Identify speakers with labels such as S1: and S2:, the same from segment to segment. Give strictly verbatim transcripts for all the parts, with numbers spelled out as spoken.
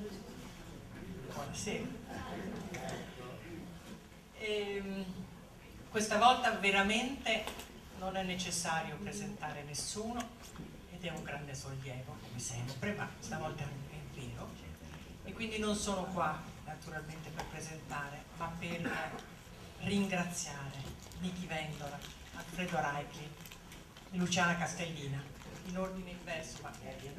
S1: Buonasera. E, questa volta veramente non è necessario presentare nessuno ed è un grande sollievo, come sempre, ma stavolta è vero. E quindi non sono qua naturalmente per presentare, ma per ringraziare Nichi Vendola, Alfredo Raichlin e Luciana Castellina, in ordine inverso, ma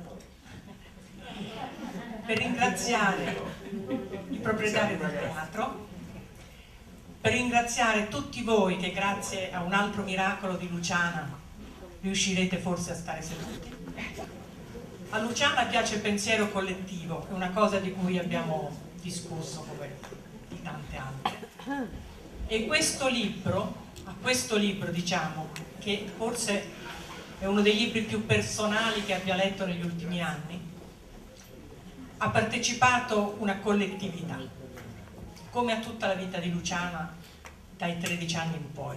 S1: per ringraziare i proprietari del teatro, per ringraziare tutti voi che grazie a un altro miracolo di Luciana riuscirete forse a stare seduti. A Luciana piace il pensiero collettivo, è una cosa di cui abbiamo discusso come di tante altre. E questo libro, a questo libro diciamo, che forse è uno dei libri più personali che abbia letto negli ultimi anni, ha partecipato una collettività, come a tutta la vita di Luciana dai tredici anni in poi.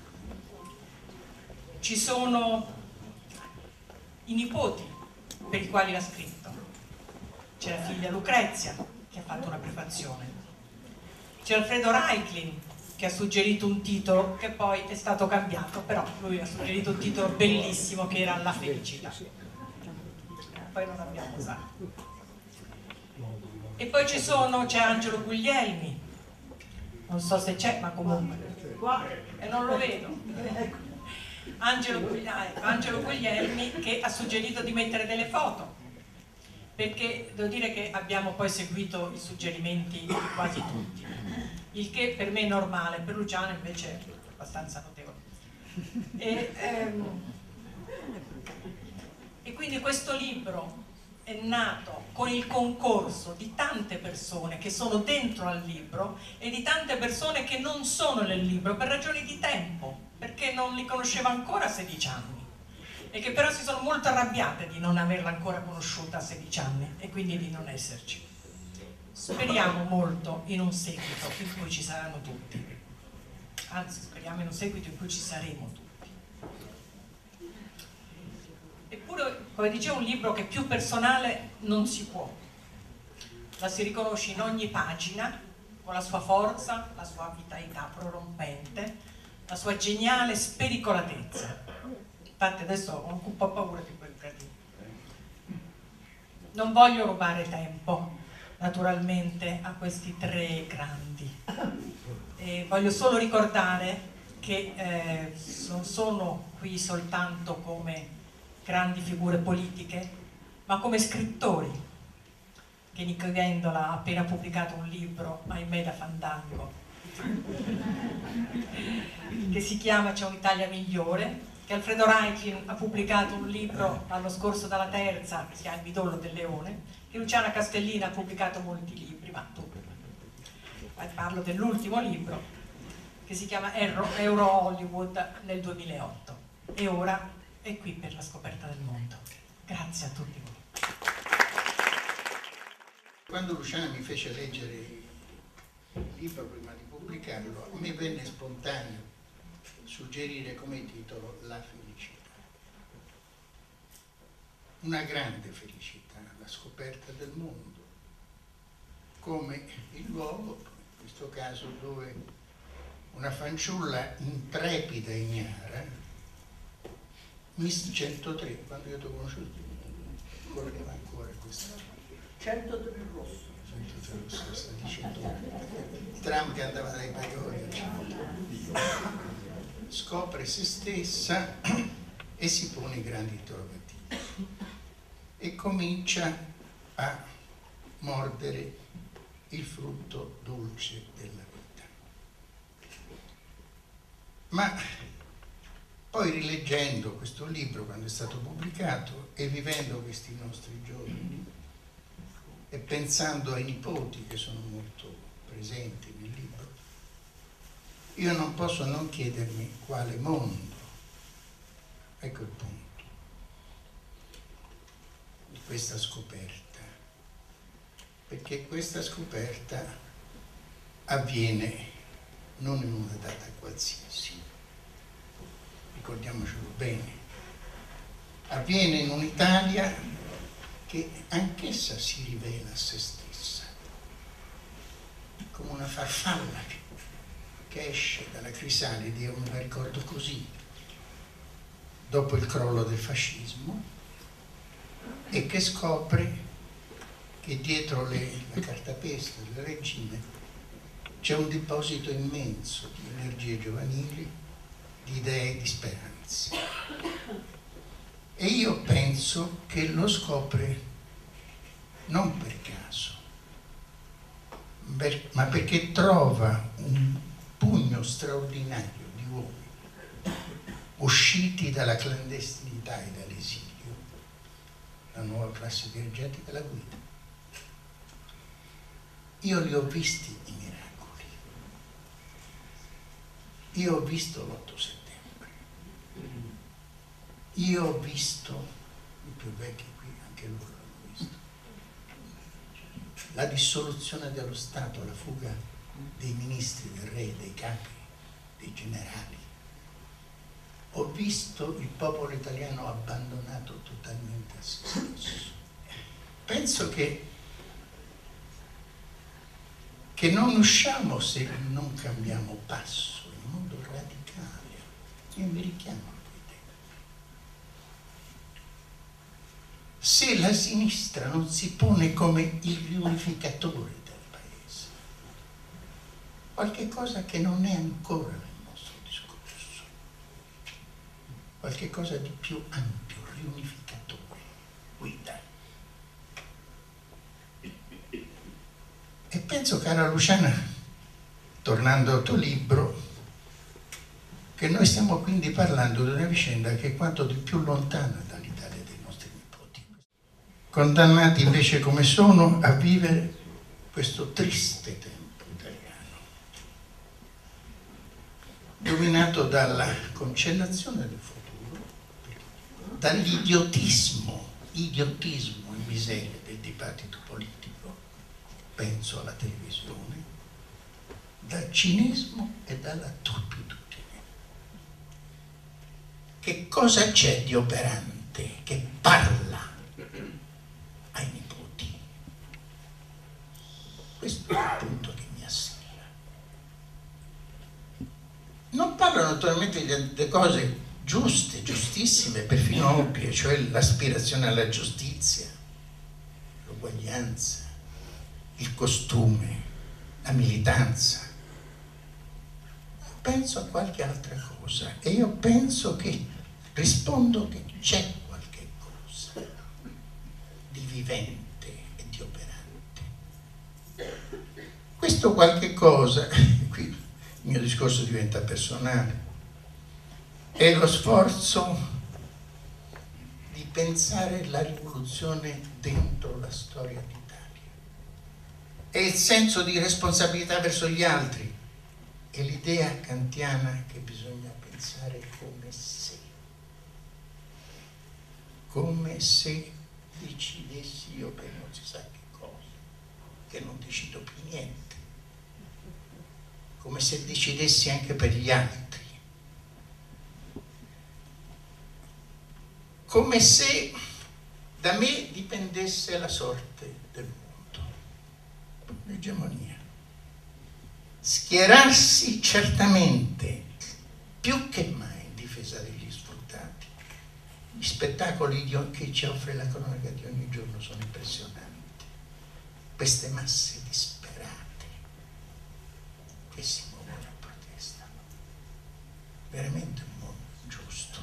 S1: Ci sono i nipoti per i quali l'ha scritto, c'è la figlia Lucrezia che ha fatto una prefazione, c'è Alfredo Raichlin che ha suggerito un titolo che poi è stato cambiato, però lui ha suggerito un titolo bellissimo che era La felicità, poi non l'abbiamo usato. E poi ci sono, c'è Angelo Guglielmi, non so se c'è, ma comunque e non lo vedo. Angelo Guglielmi, Angelo Guglielmi che ha suggerito di mettere delle foto, perché devo dire che abbiamo poi seguito i suggerimenti di quasi tutti, il che per me è normale, per Luciana invece è abbastanza notevole. E, ehm, e quindi questo libro è nato con il concorso di tante persone che sono dentro al libro e di tante persone che non sono nel libro per ragioni di tempo, perché non li conosceva ancora a sedici anni e che però si sono molto arrabbiate di non averla ancora conosciuta a sedici anni e quindi di non esserci. Speriamo molto in un seguito in cui ci saranno tutti, anzi speriamo in un seguito in cui ci saremo tutti. Eppure, come dicevo, un libro che più personale non si può. La si riconosce in ogni pagina, con la sua forza, la sua vitalità prorompente, la sua geniale spericolatezza. Infatti adesso ho un po' paura di quel gradino. Non voglio rubare tempo, naturalmente, a questi tre grandi. E voglio solo ricordare che eh, non sono qui soltanto come grandi figure politiche, ma come scrittori, che Nichi Vendola ha appena pubblicato un libro, ahimè da fandango, che si chiama C'è un'Italia migliore, che Alfredo Raichlin ha pubblicato un libro l'anno scorso dalla Terza, che si chiama Il midollo del leone, che Luciana Castellina ha pubblicato molti libri, ma tu parlo dell'ultimo libro, che si chiama Euro Hollywood nel duemilaotto, e ora è qui per la scoperta del mondo. Grazie a tutti voi.
S2: Quando Luciana mi fece leggere il libro prima di pubblicarlo, mi venne spontaneo suggerire come titolo La felicità. Una grande felicità, la scoperta del mondo, come il luogo, in questo caso, dove una fanciulla intrepida e ignara, Miss centotré, quando io ti ho conosciuto, correva ancora questa.
S3: centotré rosso.
S2: centotré rosso, sta dicendo. Il tram che andava dai Paioli. Scopre se stessa e si pone i grandi interrogativi. E comincia a mordere il frutto dolce della vita. Ma poi rileggendo questo libro quando è stato pubblicato e vivendo questi nostri giorni e pensando ai nipoti che sono molto presenti nel libro, io non posso non chiedermi quale mondo. Ecco il punto di questa scoperta, perché questa scoperta avviene non in una data qualsiasi, ricordiamocelo bene, avviene in un'Italia che anch'essa si rivela a se stessa. come una farfalla che esce dalla crisalide, io me la ricordo così, dopo il crollo del fascismo, e che scopre che dietro le, la cartapesta del regime c'è un deposito immenso di energie giovanili, di idee, di speranze. E io penso che lo scopre non per caso, ma perché trova un pugno straordinario di uomini usciti dalla clandestinità e dall'esilio, la nuova classe dirigente che la guida. Io li ho visti i miracoli, io ho visto l'otto settembre, io ho visto, i più vecchi qui, anche loro l'hanno visto, la dissoluzione dello Stato, la fuga dei ministri, del re, dei capi, dei generali. Ho visto il popolo italiano abbandonato totalmente a se stesso. Penso che che non usciamo se non cambiamo passo in modo radicale. Io mi richiamo a quei tempi. Se la sinistra non si pone come il riunificatore del paese, qualche cosa che non è ancora nel nostro discorso, qualche cosa di più ampio, riunificatore, guida. E penso, cara Luciana, tornando al tuo libro, che noi stiamo quindi parlando di una vicenda che è quanto di più lontana dall'Italia dei nostri nipoti, condannati invece come sono a vivere questo triste tempo italiano, dominato dalla cancellazione del futuro, dall'idiotismo, idiotismo e miseria del dibattito politico. Penso alla televisione, dal cinismo e dalla turpitudine. Che cosa c'è di operante che parla ai nipoti? Questo è il punto che mi assilla. Non parlano naturalmente di cose giuste, giustissime, perfino ovvie, cioè l'aspirazione alla giustizia, l'uguaglianza, il costume, la militanza. Penso a qualche altra cosa e io penso che rispondo che c'è qualche cosa di vivente e di operante. Questo qualche cosa, qui il mio discorso diventa personale, è lo sforzo di pensare la rivoluzione dentro la storia d'Italia. È il senso di responsabilità verso gli altri, è l'idea kantiana che bisogna pensare come se, come se decidessi io per non si sa che cosa, che non decido più niente, come se decidessi anche per gli altri, come se da me dipendesse la sorte del mondo. L'egemonia. Schierarsi certamente più che mai in difesa degli sfruttati. Gli spettacoli che ci offre la cronaca di ogni giorno sono impressionanti. Queste masse disperate che si muovono e protestano. Veramente un mondo giusto.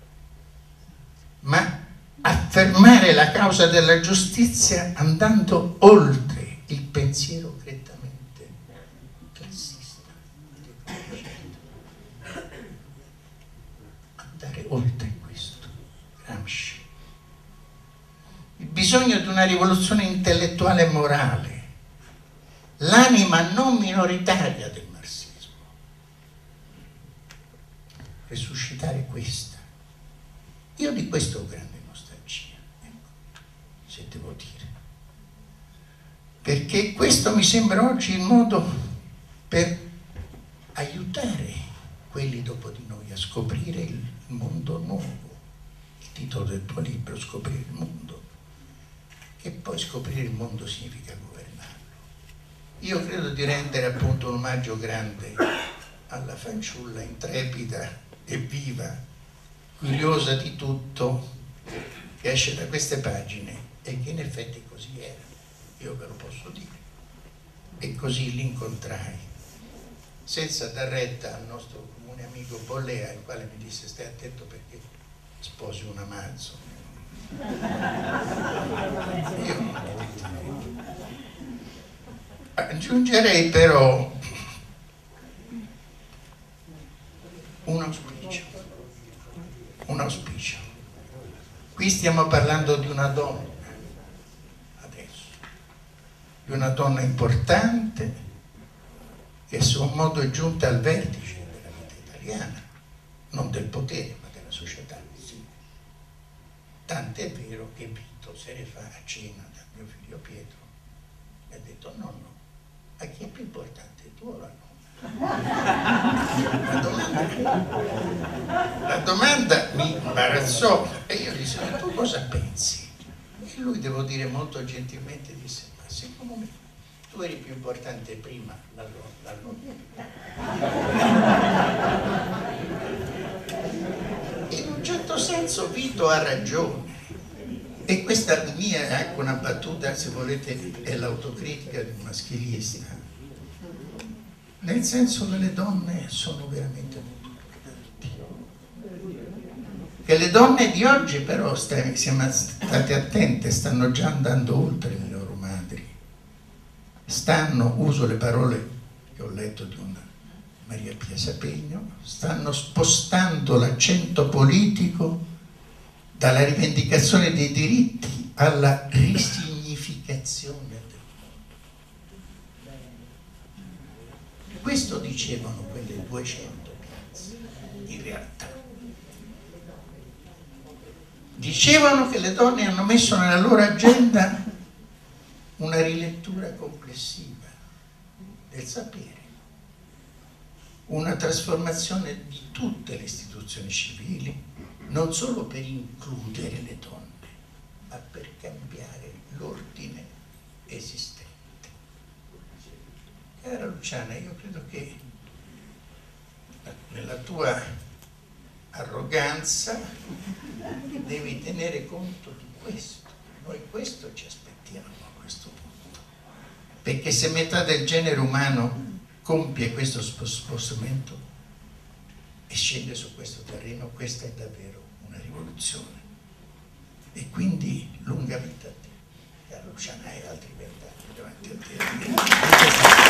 S2: Ma affermare la causa della giustizia andando oltre il pensiero grettamente classista, andare oltre questo. Gramsci. Il bisogno di una rivoluzione intellettuale e morale, l'anima non minoritaria del marxismo, resuscitare questa. Io di questo ho grande nostalgia, ecco, se devo dire. Perché questo mi sembra oggi il modo per aiutare quelli dopo di noi a scoprire il mondo nuovo. Il titolo del tuo libro, Scoprire il mondo, che poi scoprire il mondo significa governarlo. io credo di rendere appunto un omaggio grande alla fanciulla intrepida e viva, curiosa di tutto, che esce da queste pagine e che in effetti così era, io ve lo posso dire. E così l'incontrai, senza dar retta al nostro comune amico Bollea, il quale mi disse: stai attento perché sposi una Mazzo. Io aggiungerei però un auspicio, un auspicio. Qui stiamo parlando di una donna, adesso, di una donna importante che a suo modo è giunta al vertice della vita italiana, non del potere ma della società. Sì. Tant'è vero che Vito se ne fa a cena da mio figlio Pietro e ha detto: nonno, a chi è più importante, tu o la nonna? La domanda, la domanda mi imbarazzò e io dissi: ma tu cosa pensi? E lui, devo dire molto gentilmente, disse: ma secondo me tu eri più importante prima la nonna. In un certo senso Vito ha ragione, e questa mia è anche una battuta, se volete, è l'autocritica di un maschilista, nel senso che le donne sono veramente molto importanti, che le donne di oggi però, siamo state attente, stanno già andando oltre le loro madri, stanno, uso le parole che ho letto di una Maria Pia Sapegno, stanno spostando l'accento politico dalla rivendicazione dei diritti alla risignificazione del mondo. Questo dicevano quelle duecento piazze, in realtà. Dicevano che le donne hanno messo nella loro agenda una rilettura complessiva del sapere, una trasformazione di tutte le istituzioni civili, non solo per includere le donne, ma per cambiare l'ordine esistente. Cara Luciana, io credo che nella tua arroganza devi tenere conto di questo. Noi questo ci aspettiamo a questo punto, perché se metà del genere umano compie questo spostamento e scende su questo terreno, questa è davvero una rivoluzione. E quindi lunga vita a te, cara Luciana, hai altri vent'anni davanti a te.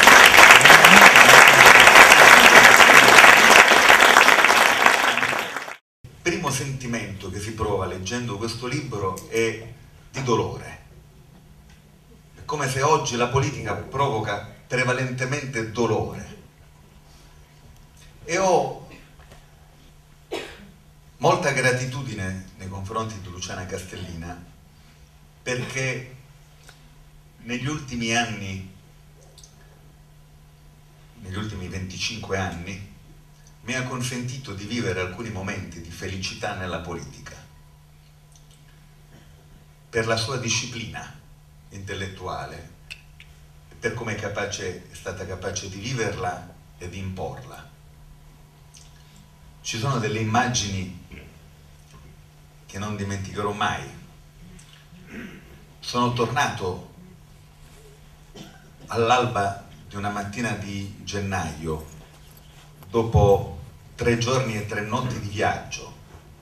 S4: Il primo sentimento che si prova leggendo questo libro è di dolore. È come se oggi la politica provoca prevalentemente dolore. E ho molta gratitudine nei confronti di Luciana Castellina, perché negli ultimi anni, negli ultimi venticinque anni, mi ha consentito di vivere alcuni momenti di felicità nella politica, per la sua disciplina intellettuale, per come è, capace, è stata capace di viverla e di imporla. Ci sono delle immagini che non dimenticherò mai. Sono tornato all'alba di una mattina di gennaio, dopo tre giorni e tre notti di viaggio,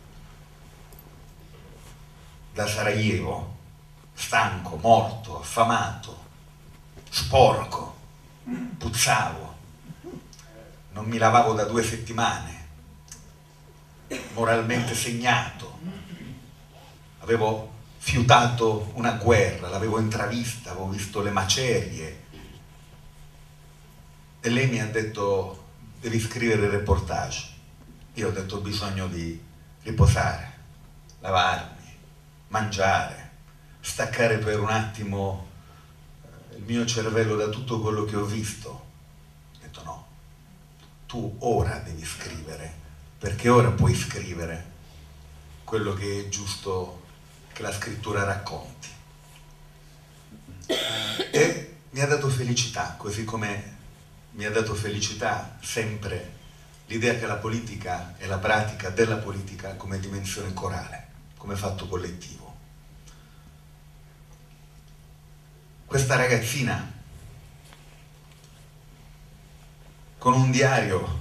S4: da Sarajevo, stanco, morto, affamato, sporco, puzzavo, non mi lavavo da due settimane, moralmente segnato, avevo fiutato una guerra, l'avevo intravista, avevo visto le macerie, e lei mi ha detto: devi scrivere il reportage. Io ho detto: ho bisogno di riposare, lavarmi, mangiare, staccare per un attimo il mio cervello da tutto quello che ho visto. Ho detto: no, tu ora devi scrivere, perché ora puoi scrivere quello che è giusto che la scrittura racconti. E mi ha dato felicità, così come mi ha dato felicità sempre l'idea che la politica e la pratica della politica come dimensione corale, come fatto collettivo. Questa ragazzina con un diario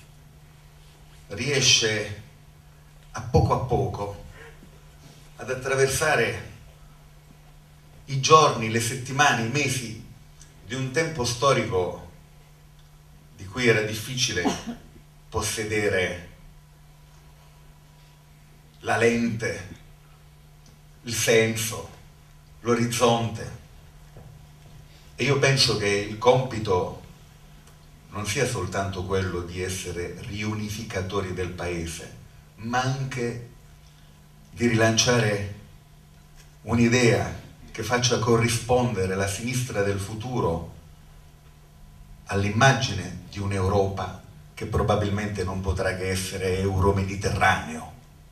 S4: riesce a poco a poco ad attraversare i giorni, le settimane, i mesi di un tempo storico di cui era difficile possedere la lente, il senso, l'orizzonte. E io penso che il compito non sia soltanto quello di essere riunificatori del paese, ma anche di rilanciare un'idea che faccia corrispondere la sinistra del futuro all'immagine di un'Europa che probabilmente non potrà che essere euro-mediterraneo.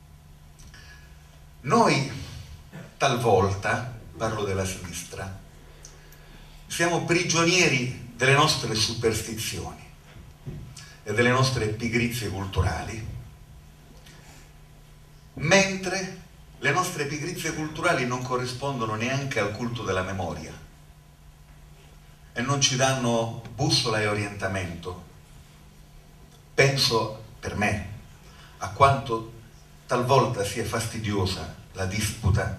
S4: Noi talvolta, parlo della sinistra, siamo prigionieri delle nostre superstizioni e delle nostre pigrizie culturali, mentre le nostre pigrizie culturali non corrispondono neanche al culto della memoria e non ci danno bussola e orientamento. Penso, per me, a quanto talvolta sia fastidiosa la disputa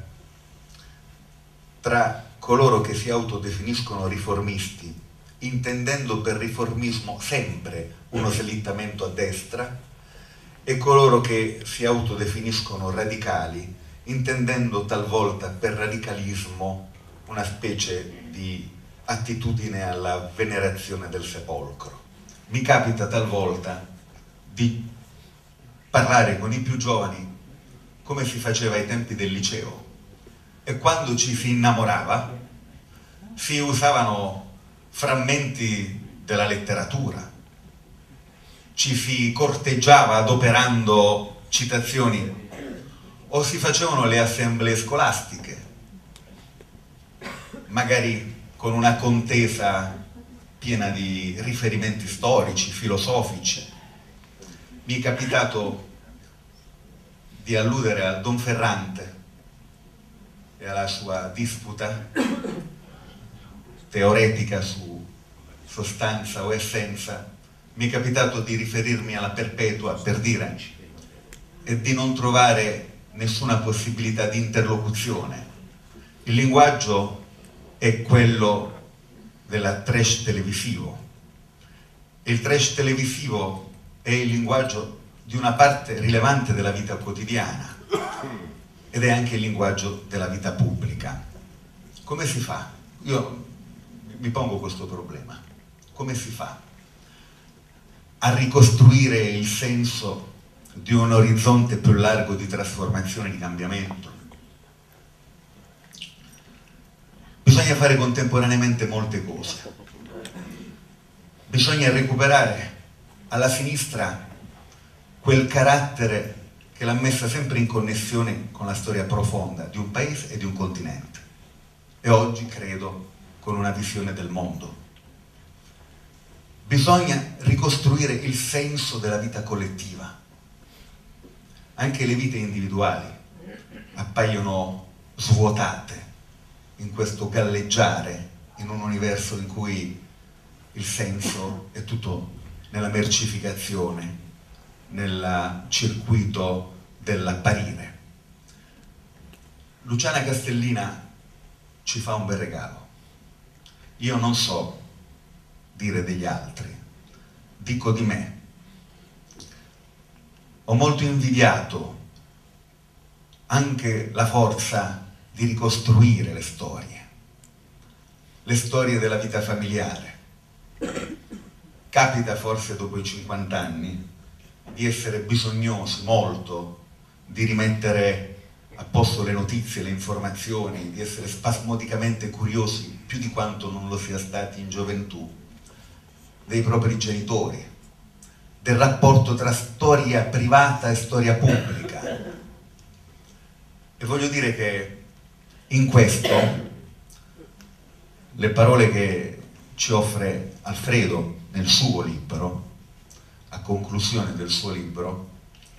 S4: tra coloro che si autodefiniscono riformisti, intendendo per riformismo sempre uno slittamento a destra, e coloro che si autodefiniscono radicali, intendendo talvolta per radicalismo una specie di attitudine alla venerazione del sepolcro. Mi capita talvolta di parlare con i più giovani come si faceva ai tempi del liceo, e quando ci si innamorava si usavano frammenti della letteratura, ci si corteggiava adoperando citazioni o si facevano le assemblee scolastiche, magari con una contesa piena di riferimenti storici, filosofici. Mi è capitato di alludere a Donferrante e alla sua disputa teoretica su sostanza o essenza. Mi è capitato di riferirmi alla Perpetua, per dire, e di non trovare nessuna possibilità di interlocuzione. Il linguaggio è quello del trash televisivo. Il trash televisivo è il linguaggio di una parte rilevante della vita quotidiana ed è anche il linguaggio della vita pubblica. Come si fa? Io mi pongo questo problema. Come si fa a ricostruire il senso di un orizzonte più largo di trasformazione e di cambiamento? Bisogna fare contemporaneamente molte cose. Bisogna recuperare alla sinistra quel carattere che l'ha messa sempre in connessione con la storia profonda di un paese e di un continente, e oggi credo con una visione del mondo. Bisogna ricostruire il senso della vita collettiva. Anche le vite individuali appaiono svuotate in questo galleggiare in un universo in cui il senso è tutto nella mercificazione, nel circuito dell'apparire. Luciana Castellina ci fa un bel regalo. Io non so dire degli altri, dico di me. Ho molto invidiato anche la forza di ricostruire le storie, le storie della vita familiare. Capita forse dopo i cinquanta anni di essere bisognosi molto di rimettere a posto le notizie, le informazioni, di essere spasmodicamente curiosi più di quanto non lo sia stati in gioventù, dei propri genitori, del rapporto tra storia privata e storia pubblica. E voglio dire che in questo le parole che ci offre Alfredo nel suo libro, a conclusione del suo libro,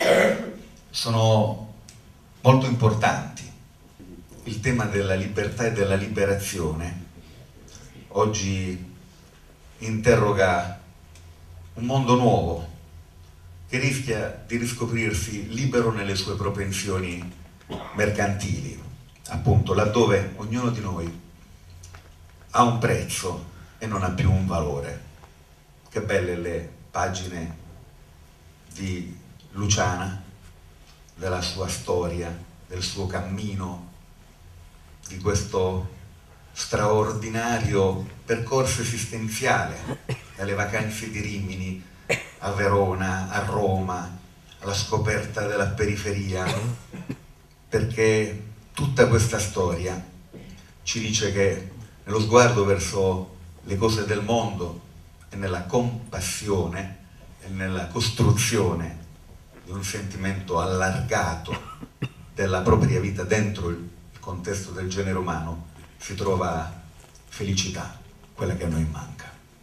S4: sono molto importanti. Il tema della libertà e della liberazione oggi interroga un mondo nuovo che rischia di riscoprirsi libero nelle sue propensioni mercantili, appunto laddove ognuno di noi ha un prezzo e non ha più un valore. Che belle le pagine di Luciana, della sua storia, del suo cammino, di questo straordinario percorso esistenziale, dalle vacanze di Rimini a Verona, a Roma, alla scoperta della periferia, perché tutta questa storia ci dice che nello sguardo verso le cose del mondo e nella compassione e nella costruzione di un sentimento allargato della propria vita dentro il contesto del genere umano si trova felicità, quella che a noi manca.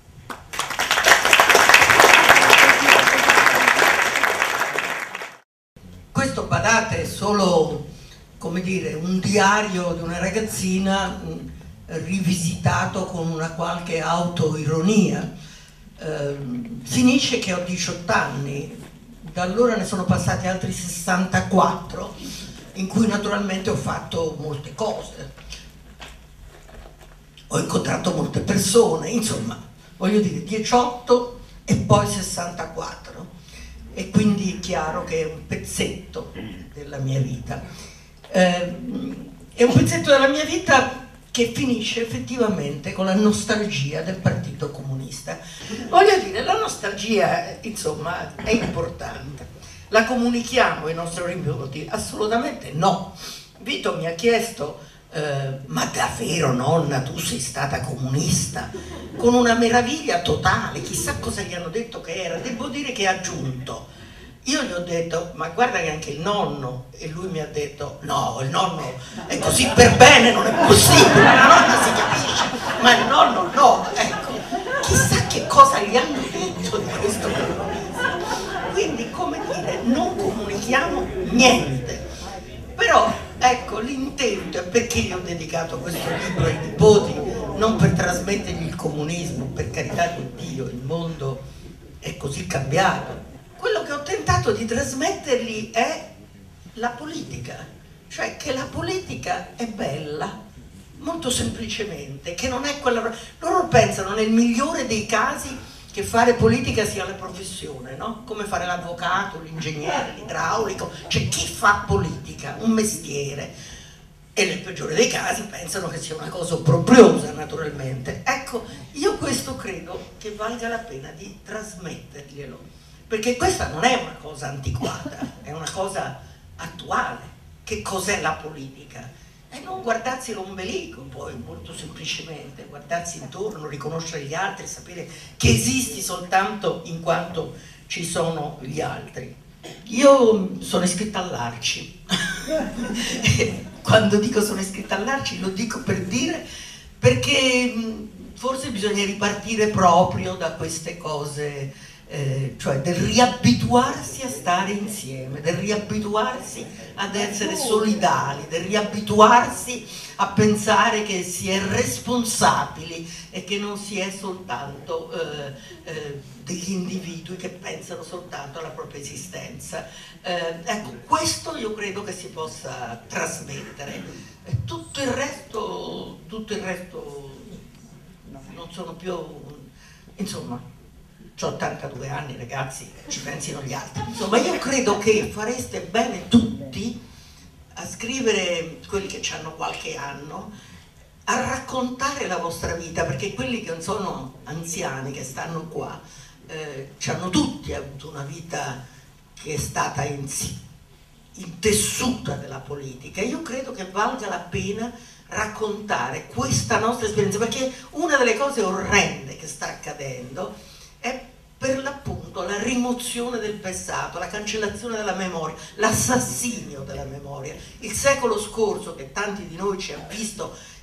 S3: Questo, badate, è solo, come dire, un diario di una ragazzina mh, rivisitato con una qualche autoironia. Eh, finisce che ho diciotto anni, da allora ne sono passati altri sessantaquattro, in cui naturalmente ho fatto molte cose, ho incontrato molte persone, insomma, voglio dire, diciotto e poi sessantaquattro, e quindi è chiaro che è un pezzetto della mia vita. Eh, è un pezzetto della mia vita che finisce effettivamente con la nostalgia del Partito Comunista. Voglio dire, la nostalgia, insomma, è importante. La comunichiamo ai nostri nipoti? Assolutamente no. Vito mi ha chiesto, eh, ma davvero nonna, tu sei stata comunista? Con una meraviglia totale, chissà cosa gli hanno detto che era. Devo dire che ha aggiunto. Io gli ho detto, ma guarda che anche il nonno, e lui mi ha detto, no, il nonno è così per bene, non è possibile, la nonna si capisce, ma il nonno no, ecco, chissà che cosa gli hanno detto di questo comunismo. Quindi, come dire, non comunichiamo niente, però ecco, l'intento è perché gli ho dedicato questo libro ai nipoti, non per trasmettergli il comunismo, per carità di Dio, il mondo è così cambiato. Quello che ho tentato di trasmettergli è la politica, cioè che la politica è bella, molto semplicemente, che non è quella... Loro pensano nel migliore dei casi che fare politica sia la professione, no? Come fare l'avvocato, l'ingegnere, l'idraulico, cioè chi fa politica, un mestiere, e nel peggiore dei casi pensano che sia una cosa opprobriosa, naturalmente. Ecco, io questo credo che valga la pena di trasmetterglielo. Perché questa non è una cosa antiquata, è una cosa attuale. Che cos'è la politica? E non guardarsi l'ombelico, poi, molto semplicemente, guardarsi intorno, riconoscere gli altri, sapere che esisti soltanto in quanto ci sono gli altri. Io sono iscritta all'Arci. Quando dico sono iscritta all'Arci lo dico per dire, perché forse bisogna ripartire proprio da queste cose. Eh, cioè del riabituarsi a stare insieme, del riabituarsi ad essere solidali, del riabituarsi a pensare che si è responsabili e che non si è soltanto eh, eh, degli individui che pensano soltanto alla propria esistenza. Eh, ecco, questo io credo che si possa trasmettere. E tutto il resto, tutto il resto non sono più, insomma. Ho ottantadue anni, ragazzi, ci pensino gli altri. Insomma, io credo che fareste bene tutti a scrivere, quelli che hanno qualche anno, a raccontare la vostra vita, perché quelli che non sono anziani, che stanno qua, eh, hanno tutti avuto una vita che è stata intessuta della politica. Io credo che valga la pena raccontare questa nostra esperienza, perché una delle cose orrende che sta accadendo è per l'appunto la rimozione del passato, la cancellazione della memoria, l'assassinio della memoria. Il secolo scorso, che tanti di noi ci ha visto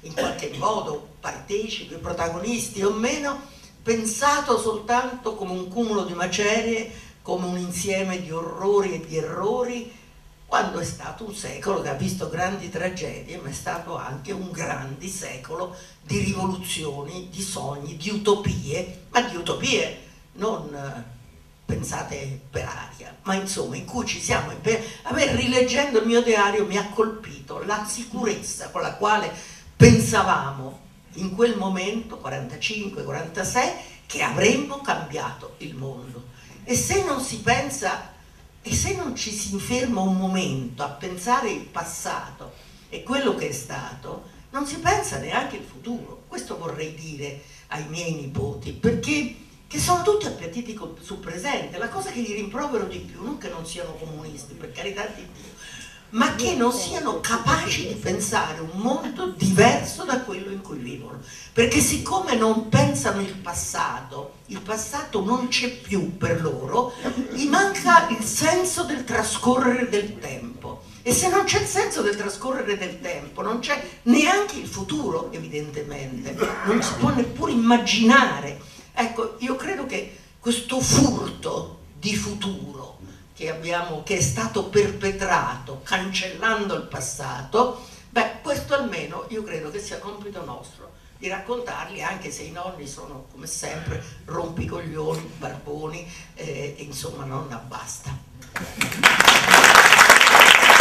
S3: in qualche modo partecipi, protagonisti o meno, pensato soltanto come un cumulo di macerie, come un insieme di orrori e di errori, quando è stato un secolo che ha visto grandi tragedie, ma è stato anche un grande secolo di rivoluzioni, di sogni, di utopie, ma di utopie non eh, pensate per aria, ma insomma in cui ci siamo. A me, rileggendo il mio diario, mi ha colpito la sicurezza con la quale pensavamo in quel momento, quarantacinque quarantasei, che avremmo cambiato il mondo. E se non si pensa, e se non ci si ferma un momento a pensare il passato e quello che è stato, non si pensa neanche il futuro. Questo vorrei dire ai miei nipoti, perché che sono tutti appiattiti sul presente. La cosa che gli rimprovero di più, non che non siano comunisti, per carità di Dio, ma che non siano capaci di pensare un mondo diverso da quello in cui vivono, perché siccome non pensano il passato, il passato non c'è più per loro, gli manca il senso del trascorrere del tempo, e se non c'è il senso del trascorrere del tempo non c'è neanche il futuro, evidentemente, non si può neppure immaginare. Ecco, io credo che questo furto di futuro che abbiamo, che è stato perpetrato cancellando il passato, beh, questo almeno io credo che sia compito nostro di raccontarli, anche se i nonni sono come sempre rompicoglioni, barboni, eh, e insomma non abbasta.